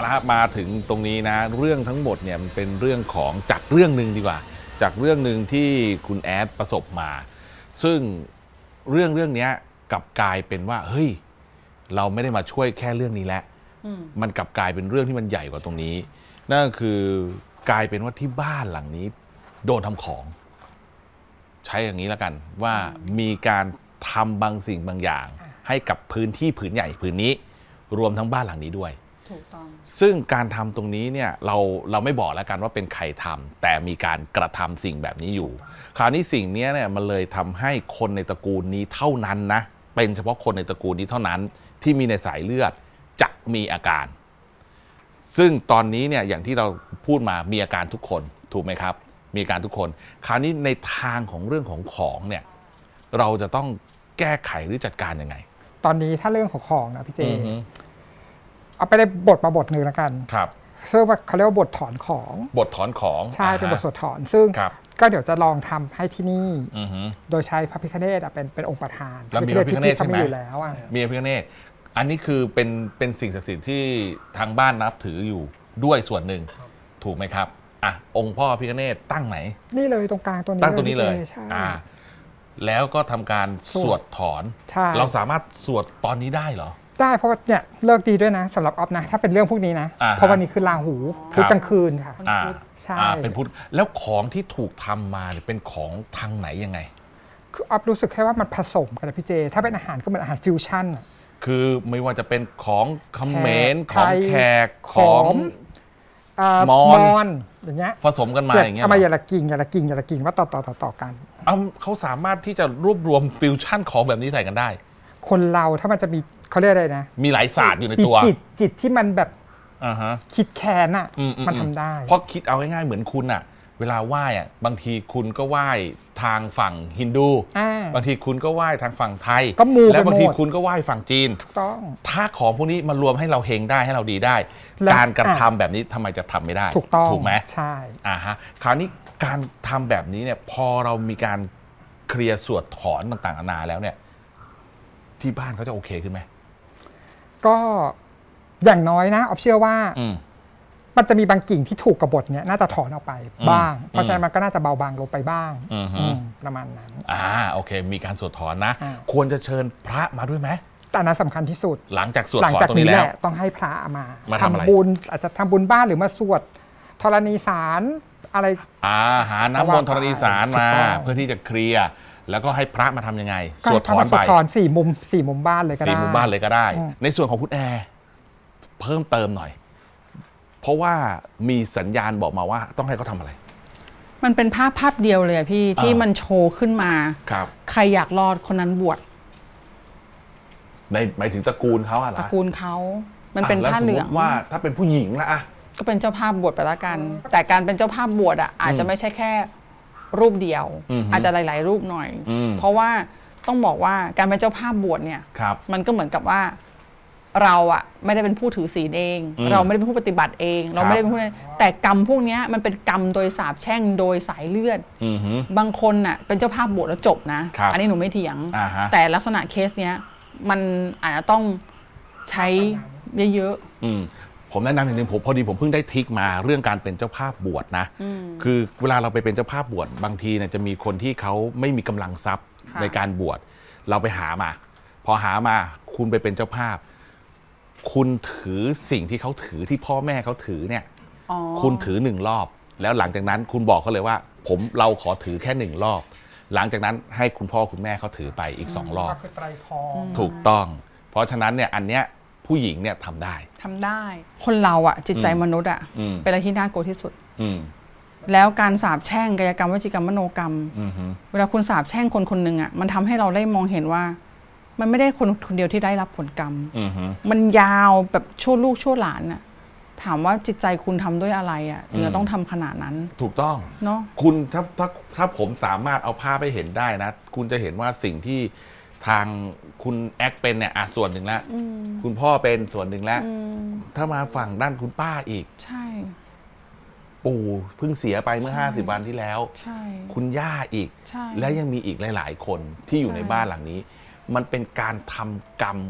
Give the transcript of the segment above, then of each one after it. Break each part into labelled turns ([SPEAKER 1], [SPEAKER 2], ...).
[SPEAKER 1] มาถึงตรงนี้นะเรื่องทั้งหมดเนี่ยมันเป็นเรื่องของจากเรื่องหนึ่งดีกว่าจากเรื่องหนึ่งที่คุณแอดประสบมาซึ่งเรื่องนี้กลับกลายเป็นว่าเฮ้ยเราไม่ได้มาช่วยแค่เรื่องนี้แล้วมันกลับกลายเป็นเรื่องที่มันใหญ่กว่าตรงนี้นั่นก็คือกลายเป็นว่าที่บ้านหลังนี้โดนทำของใช้อย่างนี้แล้วกันว่ามีการทำบางสิ่งบางอย่างให้กับพื้นที่ผืนใหญ่ผืนนี้รวมทั้งบ้านหลังนี้ด้วย
[SPEAKER 2] ถูกต้อง
[SPEAKER 1] ซึ่งการทำตรงนี้เนี่ยเราไม่บอกแล้วกันว่าเป็นใครทำแต่มีการกระทำสิ่งแบบนี้อยู่คราวนี้สิ่งนี้เนี่ยมันเลยทำให้คนในตระกูลนี้เท่านั้นนะเป็นเฉพาะคนในตระกูลนี้เท่านั้นที่มีในสายเลือดจะมีอาการซึ่งตอนนี้เนี่ยอย่างที่เราพูดมามีอาการทุกคนถูกไหมครับมีอาการทุกคนคราวนี้ในทางของเรื่องของเนี่ยเราจะต้องแก้ไขหรือจัดการยังไง
[SPEAKER 3] ตอนนี้ถ้าเรื่องของนะพี่เจเอาไปได้บทมาบทหนึ่งแล้วกัน
[SPEAKER 1] ครับ
[SPEAKER 3] ซึ่งเขาเรียกว่าบทถอนของ
[SPEAKER 1] บทถอนของ
[SPEAKER 3] ใช่เป็นบทสวดถอนซึ่งก็เดี๋ยวจะลองทำให้ที่นี่โดยใช้พระพิฆเนศเป็นองค์ประธาน
[SPEAKER 1] แล้วมีพระพิฆเนศใช่ไหม
[SPEAKER 3] อยู่แล้ว
[SPEAKER 1] มีพระพิฆเนศอันนี้คือเป็นสิ่งศักดิ์สิทธิ์ที่ทางบ้านนับถืออยู่ด้วยส่วนหนึ่งถูกไหมครับอ่ะองค์พ่อพระพิฆเนศตั้งไหน
[SPEAKER 3] นี่เลยตรงกลางตัวนี้
[SPEAKER 1] ตั้งตัวนี้เลยแล้วก็ทำการสวดถอนเราสามารถสวดตอนนี้ได้เหรอ
[SPEAKER 3] ได้เพราะว่าเนี่ยเลิกดีด้วยนะสำหรับออฟนะถ้าเป็นเรื่องพวกนี้นะเพราะวันนี้คือราหูพุธกลางคืนค่ะ
[SPEAKER 1] ใช่เป็นพุธแล้วของที่ถูกทำมาเป็นของทางไหนยังไง
[SPEAKER 3] คือออฟรู้สึกแค่ว่ามันผสมกันนะพี่เจถ้าเป็นอาหารก็เป็นอาหารฟิวชั่น
[SPEAKER 1] คือไม่ว่าจะเป็นของเขมรของแขกของมอญ
[SPEAKER 3] อย่างเงี้ย
[SPEAKER 1] ผสมกันมาอย่างเงี้ย
[SPEAKER 3] เอามาอย่าละกิ่งว่าต่อกัน
[SPEAKER 1] เขาสามารถที่จะรวบรวมฟิวชั่นของแบบนี้ใส่กันได้
[SPEAKER 3] คนเราถ้ามันจะมีเขาเรียกอะไรนะ
[SPEAKER 1] มีหลายศาสตร์อยู่ในตัว
[SPEAKER 3] จิตที่มันแบบคิดแค้นอ่ะมันทำได้
[SPEAKER 1] เพราะคิดเอาง่ายๆเหมือนคุณอ่ะเวลาไหว้อ่ะบางทีคุณก็ไหว้ทางฝั่งฮินดูบางทีคุณก็ไหว้ทางฝั่งไทยแล้วบางทีคุณก็ไหว้ฝั่งจีน
[SPEAKER 3] ถูกต้อง
[SPEAKER 1] ถ้าของพวกนี้มารวมให้เราเฮงได้ให้เราดีได้การกระทำแบบนี้ทำไมจะทำไม่ได้ถูกไหม
[SPEAKER 3] ใช่
[SPEAKER 1] คราวนี้การทำแบบนี้เนี่ยพอเรามีการเคลียร์สวดถอนต่างๆนานาแล้วเนี่ยที่บ้านเขาจะโอเคขึ้นไหม
[SPEAKER 3] ก็อย่างน้อยนะออฟเชื่อว่ามันจะมีบางกิ่งที่ถูกกบฏเนี่ยน่าจะถอนออกไปบ้างเพราะฉะนั้นมันก็น่าจะเบาบางลงไปบ้างประมาณนั้น
[SPEAKER 1] โอเคมีการสวดถอนนะควรจะเชิญพระมาด้วยไหม
[SPEAKER 3] แต่นั้นสำคัญที่สุด
[SPEAKER 1] หลังจากสวดถอนตรงนี้แล้ว
[SPEAKER 3] ต้องให้พระมาทำบุญอาจจะทำบุญบ้านหรือมาสวดธรณีสารอะไร
[SPEAKER 1] หาน้ำมนต์ธรณีสารมาเพื่อที่จะเคลียร์แล้วก็ให้พระมาทำยังไงสวดถอนไป
[SPEAKER 3] 4 มุมบ้านเลยก็ได้
[SPEAKER 1] 4 มุมบ้านเลยก็ได้ในส่วนของคุณแอร์เพิ่มเติมหน่อยเพราะว่ามีสัญญาณบอกมาว่าต้องให้เขาทำอะไร
[SPEAKER 2] มันเป็นภาพเดียวเลยพี่ที่มันโชว์ขึ้นมา
[SPEAKER 1] ครับ
[SPEAKER 2] ใครอยากรอดคนนั้นบวช
[SPEAKER 1] ในหมายถึงตระกูลเขาอะไร
[SPEAKER 2] ตระกูลเขามันเป็นผ้าเหลือง
[SPEAKER 1] ว่าถ้าเป็นผู้หญิงละ
[SPEAKER 2] ก็เป็นเจ้าภาพบวชไปละกันแต่การเป็นเจ้าภาพบวชอาจจะไม่ใช่แค่รูปเดียวอาจจะหลายๆรูปหน่อยเพราะว่าต้องบอกว่าการเป็นเจ้าภาพบวชเนี่ยมันก็เหมือนกับว่าเราไม่ได้เป็นผู้ถือศีลเองเราไม่ได้เป็นผู้ปฏิบัติเองเราไม่ได้เป็นผู้แต่กรรมพวกนี้มันเป็นกรรมโดยสาปแช่งโดยสายเลือดบางคนเป็นเจ้าภาพบวชแล้วจบนะอันนี้หนูไม่เถียงแต่ลักษณะเคสเนี้ยมันอาจจะต้องใช้เยอะ
[SPEAKER 1] ๆผมแนะนำอย่างหนึ่งพอดีผมเพิ่งได้ทริคมาเรื่องการเป็นเจ้าภาพบวชนะคือเวลาเราไปเป็นเจ้าภาพบวชบางทีเนี่ยจะมีคนที่เขาไม่มีกำลังทรัพย์ในการบวชเราไปหามาพอหามาคุณไปเป็นเจ้าภาพคุณถือสิ่งที่เขาถือที่พ่อแม่เขาถือเนี่ยคุณถือ1 รอบแล้วหลังจากนั้นคุณบอกเขาเลยว่าเราขอถือแค่1 รอบหลังจากนั้นให้คุณพ่อคุณแม่เขาถือไปอีก2 รอบถูกต้องเพราะฉะนั้นเนี่ยอันเนี้ยผู้หญิงเนี่ยทำได้
[SPEAKER 2] คนเราจิตใจมนุษย์เป็นอะไรที่น่ากลัวที่สุดแล้วการสาปแช่งกายกรรมวจีกรรมมโนกรรมเวลาคุณสาปแช่งคนคนหนึ่งมันทำให้เราได้มองเห็นว่ามันไม่ได้คนเดียวที่ได้รับผลกรรมมันยาวแบบชั่วลูกชั่วหลานถามว่าจิตใจคุณทำด้วยอะไรถึงจะต้องทำขนาดนั้น
[SPEAKER 1] ถูกต้อง
[SPEAKER 2] เนาะ
[SPEAKER 1] คุณถ้าผมสามารถเอาภาพให้เห็นได้นะคุณจะเห็นว่าสิ่งที่ทางคุณแอคเป็นเนี่ยส่วนหนึ่งแล้วคุณพ่อเป็นส่วนหนึ่งแล้วถ้ามาฝั่งด้านคุณป้าอีก
[SPEAKER 2] ใช่
[SPEAKER 1] ปู่เพิ่งเสียไปเมื่อ50 วันที่แล้วคุณย่าอีกและยังมีอีกหลายๆคนที่อยู่ในบ้านหลังนี้มันเป็นการทำกรรมกับค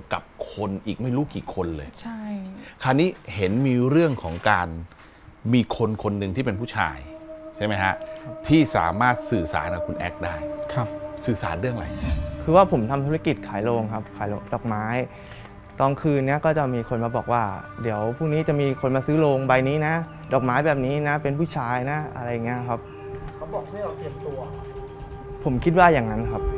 [SPEAKER 1] คนอีกไม่รู้กี่คนเลย
[SPEAKER 2] ใช่
[SPEAKER 1] คราวนี้เห็นมีเรื่องของการมีคนคนหนึ่งที่เป็นผู้ชายใช่ไหมฮะที่สามารถสื่อสารกับคุณแอ๊กได้
[SPEAKER 4] ครับ
[SPEAKER 1] สื่อสารเรื่องอะไร
[SPEAKER 4] คือว่าผมทำธุรกิจขายโรงครับขายดอกไม้ตอนคืนนี้ก็จะมีคนมาบอกว่าเดี๋ยวพรุ่งนี้จะมีคนมาซื้อโรงใบนี้นะดอกไม้แบบนี้นะเป็นผู้ชายนะอะไรเงี้ยครับ
[SPEAKER 3] เขาบอกให้เราเตรียมตัว
[SPEAKER 4] ผมคิดว่าอย่างนั้นครับ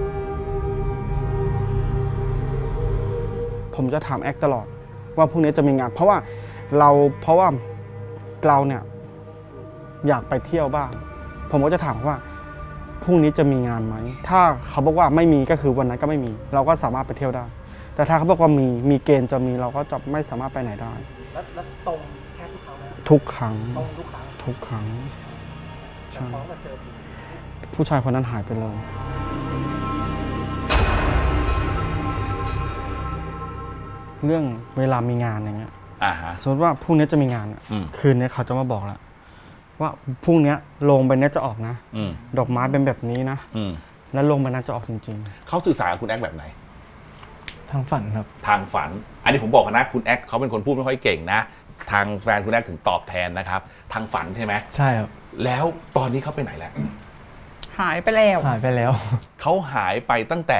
[SPEAKER 4] ผมจะถามแอ๊กตลอดว่าพรุ่งนี้จะมีงานเพราะว่าเราเนี่ยอยากไปเที่ยวบ้างผมก็จะถามว่าพรุ่งนี้จะมีงานไหมถ้าเขาบอกว่าไม่มีก็คือวันนั้นก็ไม่มีเราก็สามารถไปเที่ยวได้แต่ถ้าเขาบอกว่ามีเกณฑ์จะมีเราก็จะไม่สามารถไปไหนได้
[SPEAKER 3] แล้วตรงแค่
[SPEAKER 4] ทุกครั้ง
[SPEAKER 3] ตรงทุกครั้ง
[SPEAKER 4] ทุกครั้ง
[SPEAKER 3] ใช่
[SPEAKER 4] ผู้ชายคนนั้นหายไปเลยเรื่องเวลามีงานอย่างเงี้ยสมมติว่าพรุ่งนี้จะมีงานคืนนี้เขาจะมาบอกแล้วว่าพรุ่งนี้โรงใบนี้จะออกนะดอกไม้เป็นแบบนี้นะแล้วโรงใบนั้นจะออกจริง
[SPEAKER 1] ๆเขาสื่อสารกับคุณแอ๊กแบบไหน
[SPEAKER 4] ทางฝันครับ
[SPEAKER 1] ทางฝันอันนี้ผมบอกนะคุณแอ๊กเขาเป็นคนพูดไม่ค่อยเก่งนะทางแฟนคุณแอ๊กถึงตอบแทนนะครับทางฝันใช่ไหม
[SPEAKER 4] ใช่ครับ
[SPEAKER 1] แล้วตอนนี้เขาไปไหนแล้ว
[SPEAKER 2] หายไปแล้ว
[SPEAKER 1] เขาหายไปตั้งแต่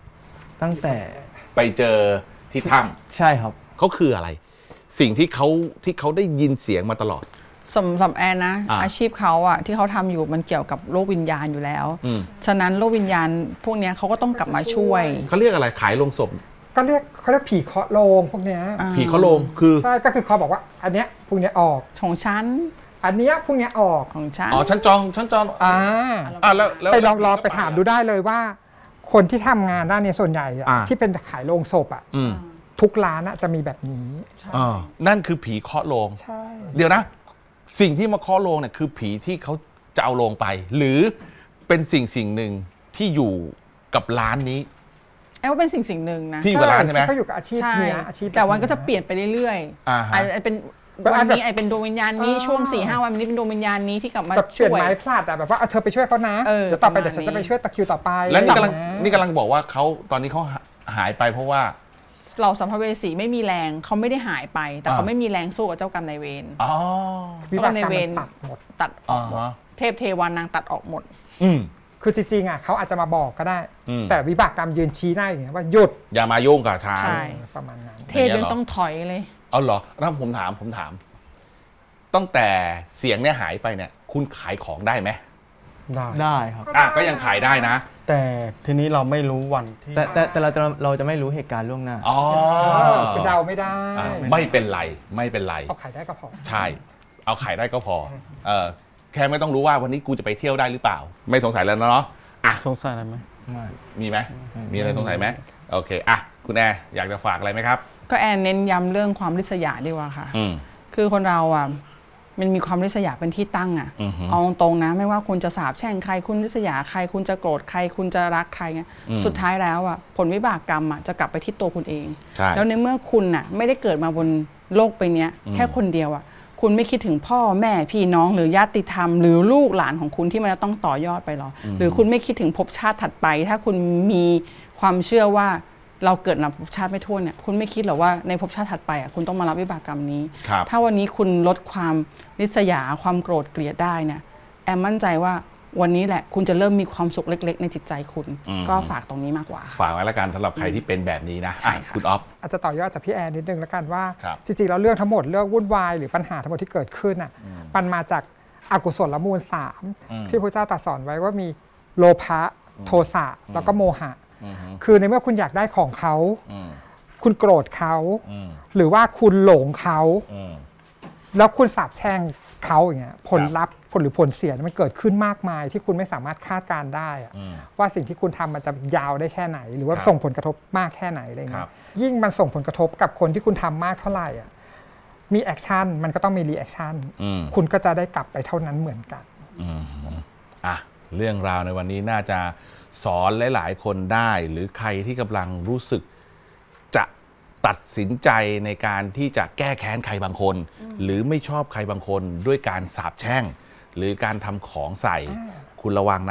[SPEAKER 1] ไปเจอที่ถ้
[SPEAKER 4] ำใช่ครับ
[SPEAKER 1] เขาคืออะไรสิ่งที่เขาได้ยินเสียงมาตลอด
[SPEAKER 2] สำแอนนะอาชีพเขาอะที่เขาทำอยู่มันเกี่ยวกับโลกวิญญาณอยู่แล้วฉะนั้นโลกวิญญาณพวกนี้เขาก็ต้องกลับมาช่วย
[SPEAKER 1] เขาเรียกอะไรขายโลงศพ
[SPEAKER 3] เขาเรียกผีเคาะโลงพวกเนี้ย
[SPEAKER 1] ผีเคาะโลงคือ
[SPEAKER 3] ใช่ก็คือเขาบอกว่าอันเนี้ยพวกเนี้ยออก
[SPEAKER 2] ของฉัน
[SPEAKER 3] อันเนี้ยพวกเนี้ยออก
[SPEAKER 2] ของฉัน
[SPEAKER 1] ฉันจอง
[SPEAKER 3] แล้วไปลองไปถามดูได้เลยว่าคนที่ทำงานด้านนี้ส่วนใหญ่ที่เป็นขายโลงศพทุกร้านจะมีแบบนี้
[SPEAKER 1] นั่นคือผีเคาะโลงเดี๋ยวนะสิ่งที่มาเคาะโลงเนี่ยคือผีที่เขาจะเอาโลงไปหรือเป็นสิ่งหนึ่งที่อยู่กับร้านนี้
[SPEAKER 2] ว่าเป็นสิ่งหนึ่งนะ
[SPEAKER 1] ที่อยู่กับร้านใช่ไหม
[SPEAKER 3] เขาอยู่กับอาชีพนี้อาชีพ
[SPEAKER 2] แต่วันก็จะเปลี่ยนไปเรื่อยๆอาจจะเป็นวันนี้เป็นดวงวิญญาณนี้ช่วง 4-5 วันนี้เป็นดวงวิญญาณนี้ที่กลับมา
[SPEAKER 3] ช่วยเปลี่ยนไม้พลาดแบบว่าเธอไปช่วยเขานะเดี๋ยวต่อไปเดี๋ยวฉันจะไปช่วยตะคิวต่อไป
[SPEAKER 1] แล้วนี่กำลังบอกว่าเขาตอนนี้เขาหายไปเพราะว่า
[SPEAKER 2] เราสัมภเวสีไม่มีแรงเขาไม่ได้หายไปแต่เขาไม่มีแรงสู้กับเจ้ากรรมนายเวรเจ้ากรรมนายเวรตัดออกหมดเทพเทวานางตัดออกหมด
[SPEAKER 3] คือจริงๆเขาอาจจะมาบอกก็ได้แต่วิบากกรรมยืนชี้หน้าอย่างเงี้ยว่าหยุด
[SPEAKER 1] อย่ามายุ่งกับทาง
[SPEAKER 3] ประมาณนั้น
[SPEAKER 2] เทพยังต้องถอยเลย
[SPEAKER 1] เอาเหรอแล้วผมถามตั้งแต่เสียงเนี่ยหายไปเนี่ยคุณขายของได้ไหม
[SPEAKER 4] ได้ครับ
[SPEAKER 1] ก็ยังขายได้นะ
[SPEAKER 4] แต่ทีนี้เราไม่รู้วันที่แต่เราจะไม่รู้เหตุการณ์ล่วงหน้า
[SPEAKER 3] เดาไม่ได้
[SPEAKER 1] ไม่เป็นไร
[SPEAKER 3] เอาขายได้ก็พอ
[SPEAKER 1] ใช่เอาขายได้ก็พอแค่ไม่ต้องรู้ว่าวันนี้กูจะไปเที่ยวได้หรือเปล่าไม่สงสัยแล้วเนาะ
[SPEAKER 4] สงสัยอะไรไหม
[SPEAKER 1] มีไหมมีอะไรสงสัยไหมโอเคคุณแอร์อยากจะฝากอะไรไหมครับ
[SPEAKER 2] ก็แอนเน้นย้ำเรื่องความริษยาดีกว่าค่ะคือคนเรามันมีความริษยาเป็นที่ตั้งเอาตรงนะไม่ว่าคุณจะสาบแช่งใครคุณริษยาใครคุณจะโกรธใครคุณจะรักใครเงี้ยสุดท้ายแล้วผลวิบากกรรมจะกลับไปที่ตัวคุณเองแล้วในเมื่อคุณไม่ได้เกิดมาบนโลกใบนี้แค่คนเดียวคุณไม่คิดถึงพ่อแม่พี่น้องหรือญาติธรรมหรือลูกหลานของคุณที่มันจะต้องต่อยอดไปหรอหรือคุณไม่คิดถึงภพชาติถัดไปถ้าคุณมีความเชื่อว่าเราเกิดนับภพชาติไม่ทั่วเนี่ยคุณไม่คิดหรอว่าในภพชาติถัดไปคุณต้องมารับวิบากกรรมนี้ถ้าวันนี้คุณลดความริษยาความโกรธเกลียดได้เนี่ยแอมมั่นใจว่าวันนี้แหละคุณจะเริ่มมีความสุขเล็กๆในจิตใจคุณก็ฝากตรงนี้มากกว่า
[SPEAKER 1] ฝากไว้ละกันสำหรับใครที่เป็นแบบนี้นะคุณอ๊อฟ
[SPEAKER 3] อาจจะต่อยอดจากพี่แอนนิดนึงละกันว่าจริงๆแล้วเรื่องทั้งหมดเรื่องวุ่นวายหรือปัญหาทั้งหมดที่เกิดขึ้นมันมาจากอกุศลมูล3ที่พระเจ้าตรัสสอนไว้ว่ามีโลภะโทสะแล้วก็โมหะคือในเมื่อคุณอยากได้ของเขาคุณโกรธเขาหรือว่าคุณหลงเขาแล้วคุณสาปแช่งเขาอย่างเงี้ยผลลัพธ์ผลหรือผลเสียมันเกิดขึ้นมากมายที่คุณไม่สามารถคาดการได้ว่าสิ่งที่คุณทำมันจะยาวได้แค่ไหนหรือว่าส่งผลกระทบมากแค่ไหนอะไรเงี้ยยิ่งมันส่งผลกระทบกับคนที่คุณทำมากเท่าไหร่มีแอคชั่นมันก็ต้องมีรีแอคชั่นคุณก็จะได้กลับไปเท่านั้นเหมือนกัน
[SPEAKER 1] เรื่องราวในวันนี้น่าจะสอนหลายๆคนได้หรือใครที่กำลังรู้สึกจะตัดสินใจในการที่จะแก้แค้นใครบางคนหรือไม่ชอบใครบางคนด้วยการสาปแช่งหรือการทำของใส่คุณระวังนะ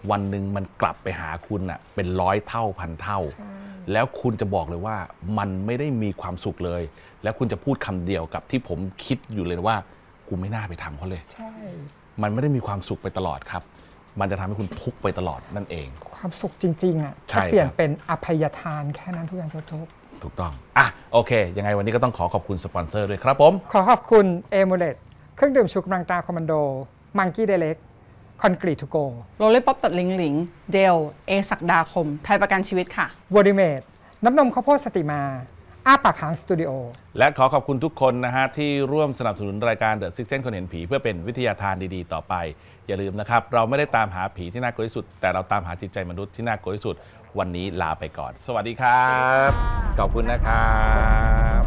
[SPEAKER 1] วันหนึ่งมันกลับไปหาคุณอ่ะเป็น100 เท่าพันเท่าแล้วคุณจะบอกเลยว่ามันไม่ได้มีความสุขเลยแล้วคุณจะพูดคำเดียวกับที่ผมคิดอยู่เลยว่ากูไม่น่าไปทำเขาเลย
[SPEAKER 3] ใช่
[SPEAKER 1] มันไม่ได้มีความสุขไปตลอดครับมันจะทำให้คุณทุกข์ไปตลอดนั่นเอง
[SPEAKER 3] ความสุขจริงๆอ่ะถ้าเปลี่ยนเป็นอภัยทานแค่นั้นทุกอย่างจะจบ
[SPEAKER 1] ถูกต้องโอเคยังไงวันนี้ก็ต้องขอบคุณสปอนเซอร์ด้วยครับผม
[SPEAKER 3] ขอบคุณเอมูเลตเครื่องดื่มชูกำลังตาคอมมานโดมังกี้เดเล็กคอนกรีตทูโก
[SPEAKER 2] โรลเล่ป๊อปตัดลิงหลิงเดลศักดาคมไทยประกันชีวิตค่ะ
[SPEAKER 3] วอร์ดิเมดน้ำนมข้าวโพดสติมาอ้าปากค้างสตูดิโอ
[SPEAKER 1] และขอบคุณทุกคนนะฮะที่ร่วมสนับสนุนรายการ The Sixth Sense คนเห็นผีเพื่อเป็นวิทยาทานดีๆต่อไปอย่าลืมนะครับเราไม่ได้ตามหาผีที่น่ากลัวที่สุดแต่เราตามหาจิตใจมนุษย์ที่น่ากลัวที่สุดวันนี้ลาไปก่อนสวัสดีครับขอบคุณนะครับ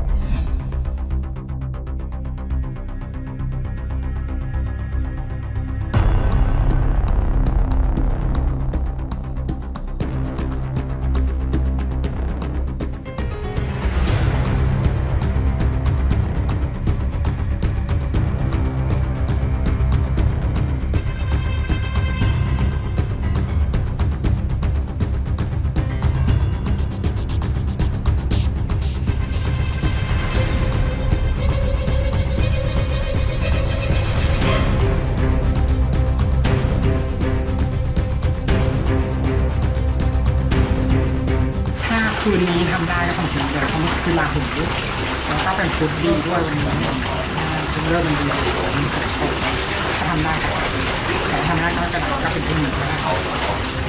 [SPEAKER 3] คืนนี้ทำได้ก็ของจริงเลยเพราะมันคือลาหูแล้วก็เป็นฟุตดีด้วยวันนี้เป็นเรื่องมันดีมีฝนตกถ้าทำได้ก็แต่ทำได้ก็จะเป็นที่หนึ่งก็ได้